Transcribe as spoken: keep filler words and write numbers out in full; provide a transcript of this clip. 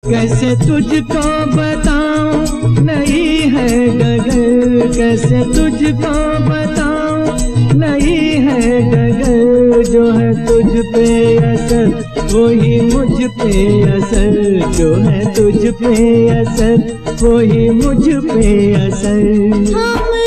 कैसे तुझको बताऊं नहीं है डगर, कैसे तुझको बताऊं नहीं है डगर। जो है तुझ पे असर वही मुझ पे असर, जो है तुझ पे असर वही मुझ पे असर।